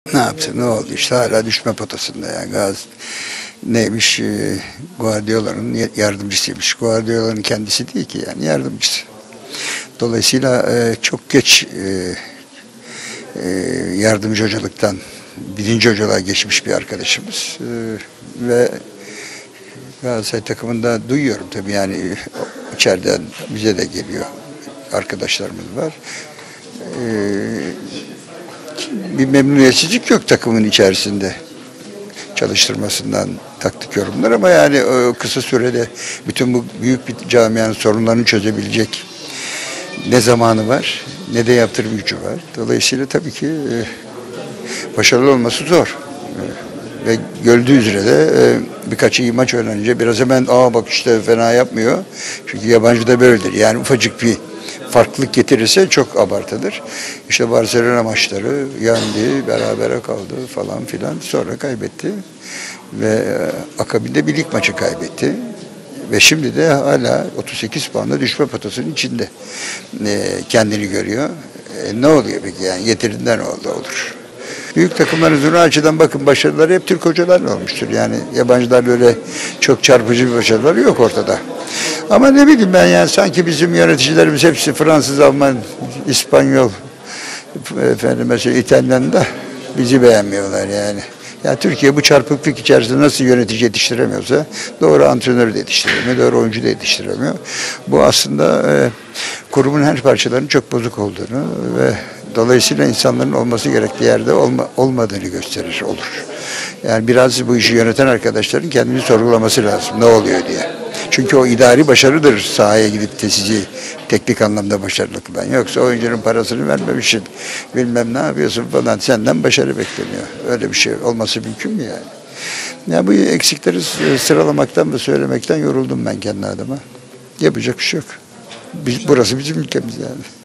Ne yaptı? Ne oldu? İşte hala düşme potasında yani. Neymiş? Guardiola'nın yardımcısıymış. Guardiola'nın kendisi değil ki yani yardımcısı. Dolayısıyla çok geç yardımcı hocalıktan birinci hocalığa geçmiş bir arkadaşımız. Ve Galatasaray takımında duyuyorum tabii yani içeriden bize de geliyor arkadaşlarımız var. Bir memnuniyetsizlik yok takımın içerisinde çalıştırmasından taktik yorumlar ama yani o kısa sürede bütün bu büyük bir camianın sorunlarını çözebilecek ne zamanı var ne de yaptırım gücü var. Dolayısıyla tabii ki başarılı olması zor. Ve gördüğü üzere de birkaç iyi maç oynanınca biraz hemen bak işte fena yapmıyor. Çünkü yabancı da böyledir. Yani ufacık bir farklılık getirirse çok abartıdır. İşte Barcelona maçları yendi, berabere kaldı falan filan. Sonra kaybetti. Ve akabinde bir lig maçı kaybetti. Ve şimdi de hala 38 puanla düşme potasının içinde kendini görüyor. Ne oluyor peki yani getirdiğinden olur. Büyük takımların zurna açıdan bakın başarıları hep Türk hocalarla olmuştur. Yani yabancılar böyle çok çarpıcı bir başarıları yok ortada. Ama ne bileyim ben yani sanki bizim yöneticilerimiz hepsi Fransız, Alman, İspanyol, mesela İtalyan da bizi beğenmiyorlar yani. Ya Türkiye bu çarpıklık içerisinde nasıl yönetici yetiştiremiyorsa doğru antrenör de yetiştiremiyor, doğru oyuncu da yetiştiremiyor. Bu aslında kurumun her parçalarının çok bozuk olduğunu ve dolayısıyla insanların olması gerektiği yerde olmadığını gösterir olur. Yani biraz bu işi yöneten arkadaşların kendini sorgulaması lazım ne oluyor diye. Çünkü o idari başarıdır sahaya gidip de sizi teknik anlamda başarılı kılan. Yoksa oyuncunun parasını vermemişsin, bilmem ne yapıyorsun falan senden başarı bekleniyor. Öyle bir şey olması mümkün mü yani? Ya bu eksikleri sıralamaktan ve söylemekten yoruldum ben kendi adıma. Yapacak bir şey yok. Burası bizim ülkemiz yani.